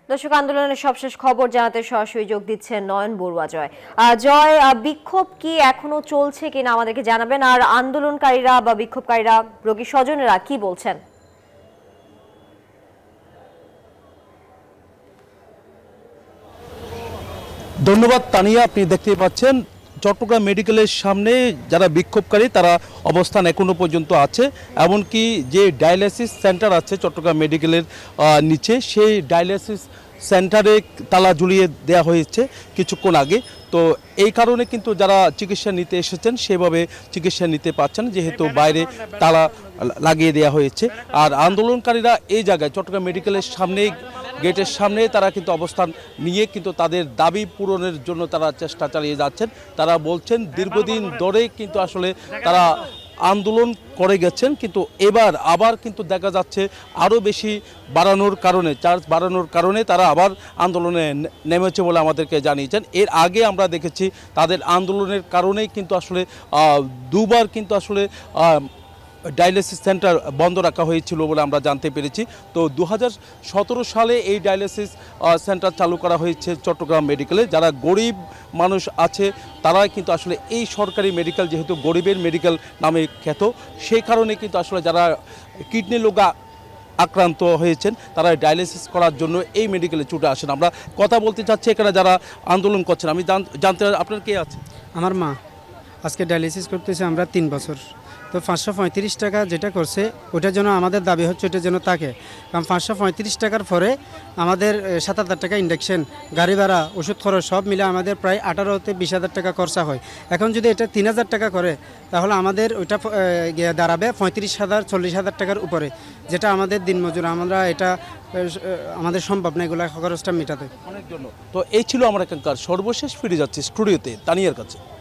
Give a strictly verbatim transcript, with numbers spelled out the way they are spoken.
দর্শক আন্দোলনের সবশেষ খবর জানাতে সরাসরি যোগ দিচ্ছেন নয়ন বড়ুয়া। জয় জয় বিক্ষোভ কি এখনো চলছে কিনা আমাদেরকে জানাবেন, আর আন্দোলনকারীরা বা বিক্ষোভকারীরা রোগী স্বজনেরা কি বলছেন? ধন্যবাদ তানিয়া। আপনি দেখতেই পাচ্ছেন চট্টগ্রাম মেডিকেলের সামনে যারা বিক্ষোভকারী তারা অবস্থান এখনো পর্যন্ত আছে। এমনকি যে ডায়ালিসিস সেন্টার আছে চট্টগ্রাম মেডিকেলের নিচে, সেই ডায়ালিসিস সেন্টারে তালা ঝুলিয়ে দেওয়া হয়েছে কিছুক্ষণ আগে। তো এই কারণে কিন্তু যারা চিকিৎসা নিতে এসেছেন সেভাবে চিকিৎসা নিতে পারছেন, যেহেতু বাইরে তালা লাগিয়ে দেওয়া হয়েছে। আর আন্দোলনকারীরা এই জায়গায় চট্টগ্রাম মেডিকেলের সামনে গেটের সামনে তারা কিন্তু অবস্থান নিয়ে কিন্তু তাদের দাবি পূরণের জন্য তারা চেষ্টা চালিয়ে যাচ্ছেন। তারা বলছেন দীর্ঘদিন ধরে কিন্তু আসলে তারা আন্দোলন করে গেছেন, কিন্তু এবার আবার কিন্তু দেখা যাচ্ছে আরও বেশি বাড়ানোর কারণে, চার্জ বাড়ানোর কারণে তারা আবার আন্দোলনে নেমেছে বলে আমাদেরকে জানিয়েছেন। এর আগে আমরা দেখেছি তাদের আন্দোলনের কারণেই কিন্তু আসলে দুবার কিন্তু আসলে ডায়ালিসিস সেন্টার বন্ধ রাখা হয়েছিল বলে আমরা জানতে পেরেছি। তো দু হাজার সতেরো সালে এই ডায়ালিসিস সেন্টার চালু করা হয়েছে চট্টগ্রাম মেডিকেলে। যারা গরিব মানুষ আছে তারাই কিন্তু আসলে এই সরকারি মেডিকেল, যেহেতু গরিবের মেডিকেল নামে খ্যাত, সেই কারণে কিন্তু আসলে যারা কিডনি রোগে আক্রান্ত হয়েছেন তারা ডায়ালিসিস করার জন্য এই মেডিকেলে ছুটে আসেন। আমরা কথা বলতে চাচ্ছি এখানে যারা আন্দোলন করছেন। আমি জানতে আপনার কে আছে? আমার মা আজকে ডায়ালিসিস করতেছে, আমরা তিন বছর। তো পাঁচশো পঁয়ত্রিশ টাকা যেটা করছে ওটার জন্য আমাদের দাবি হচ্ছে ওটার জন্য তাকে, কারণ পাঁচশো পঁয়ত্রিশ টাকার পরে আমাদের সাত হাজার টাকা ইন্ডেকশন, গাড়ি ভাড়া, ওষুধ খরচ সব মিলে আমাদের প্রায় আঠারোতে বিশ হাজার টাকা খরচা হয়। এখন যদি এটা তিন হাজার টাকা করে তাহলে আমাদের ওইটা দাঁড়াবে পঁয়ত্রিশ হাজার চল্লিশ হাজার টাকার উপরে, যেটা আমাদের দিনমজুর, আমরা এটা আমাদের সম্ভব না এগুলো খরচটা মেটাতে। অনেক জন্য। তো এই ছিল আমার এখানকার সর্বশেষ, ফিরে যাচ্ছি স্টুডিওতে তানিয়ার কাছে।